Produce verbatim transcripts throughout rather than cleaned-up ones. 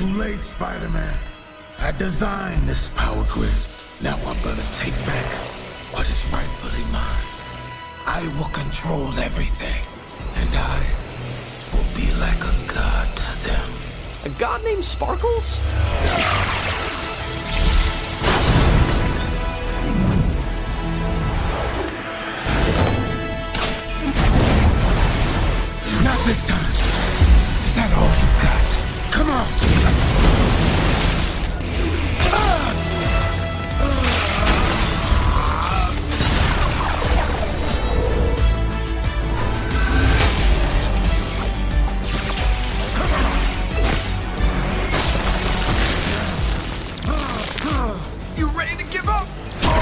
Too late, Spider-Man. I designed this power grid. Now I'm gonna take back what is rightfully mine. I will control everything, and I will be like a god to them. A god named Sparkles? Not this time. Is that all you got? Come on! You ready to give up?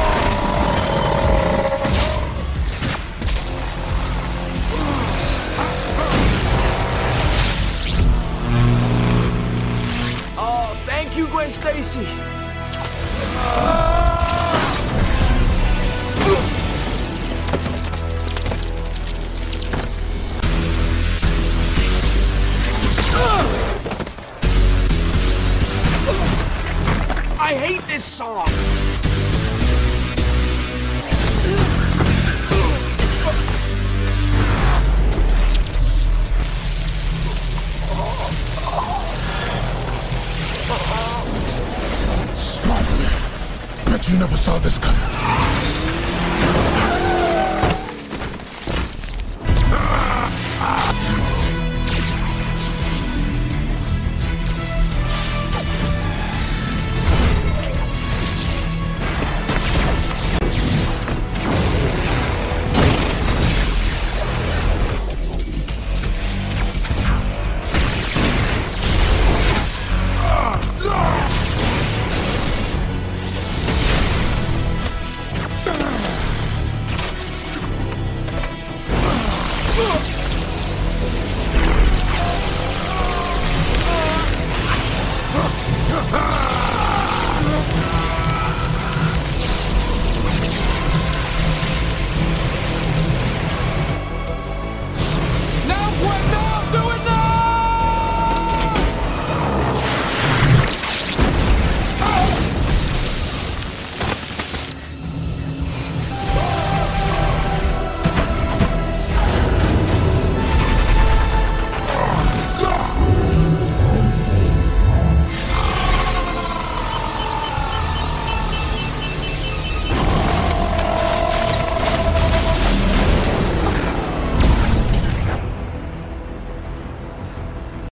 Oh, thank you, Gwen Stacy. I hate this song. Spider-Man, bet you never saw this coming.